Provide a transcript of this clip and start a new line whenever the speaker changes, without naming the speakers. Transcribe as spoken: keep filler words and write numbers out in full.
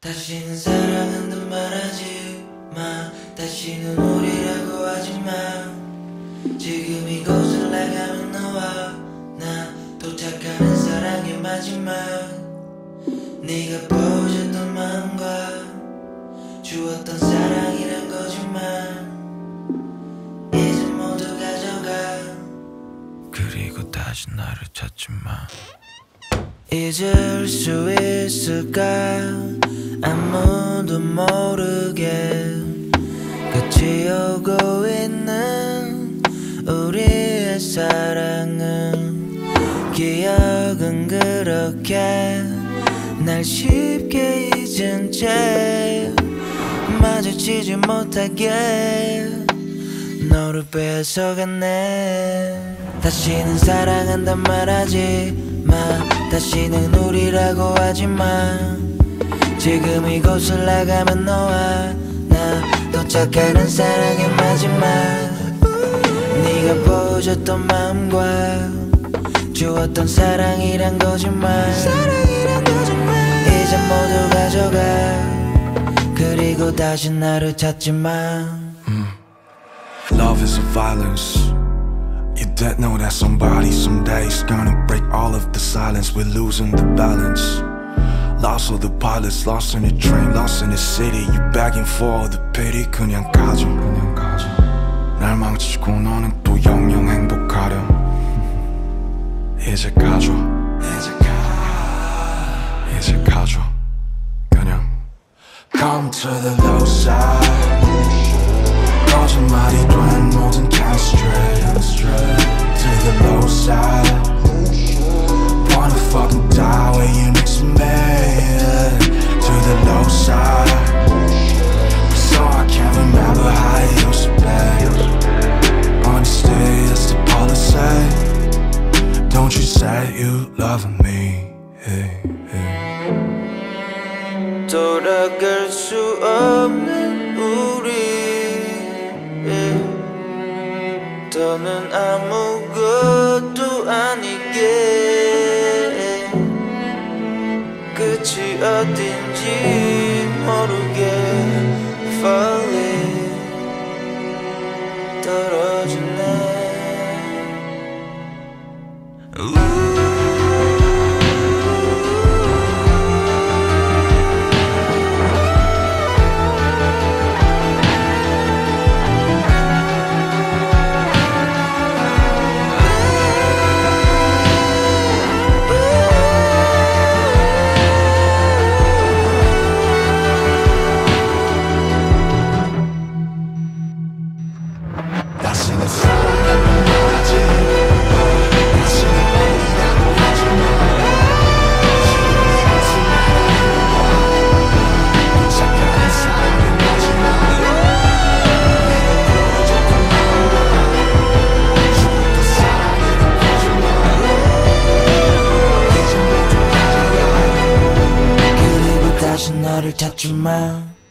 다시는 사랑한다 말하지 마. 다시는 우리라고 하지 마. 지금 이곳을 나가면 너와 나 도착하는 사랑의 마지막. 네가 보여줬던 마음과 주었던 사랑이란 거짓말 이제 모두 가져가. 그리고 다시 나를 찾지 마. 잊을 수 있을까? 아무도 모르게 끝이 오고 있는 우리의 사랑은 기억은 그렇게 날 쉽게 잊은 채 마주치지 못하게 너를 뺏어갔네. 다시는 사랑한단 말하지 마. 다시는 우리라고 하지 마. 지금 이곳을 나가면 너와 나 도착하는 사랑의 마지막. 네가 보여줬던 마음과 주었던 사랑이란 거짓말 사랑이란 거짓말 이제 모두 가져가. 그리고 다시 나를 찾지 마.
mm. Love is a violence. You don't know that somebody someday is gonna break all of the silence. We're losing the balance. Lost all the pilots, lost in the train, lost in the city. You begging for the pity. 그냥 가져, 그냥 가져. 날 망치고 너는 또 영영 행복하렴. 이제 가져, 이제 가, 이제 가져. 그냥 Come to the low side. 거짓말이 된 모든 can stray to the low side. Wanna fucking die when you next to me. To the low side. So I can't remember how it used to be. Honesty is the policy. Don't you say you love me. Hey, hey.
돌아갈 수 없는 우리 더는 아무것도 아니게 끝이 어딘지 모르게 falling 떨어지네.
다시는 사랑한단 말하지 마. 다시는 우리라고 하지 마. 지금 이곳을 나가면 너와 도착하는 사랑의 마지막. 네가 보여줬던 마음과 주었던 사랑이란 거짓말 이제 모두 가져가.
그리고 다시 너를 찾지 마.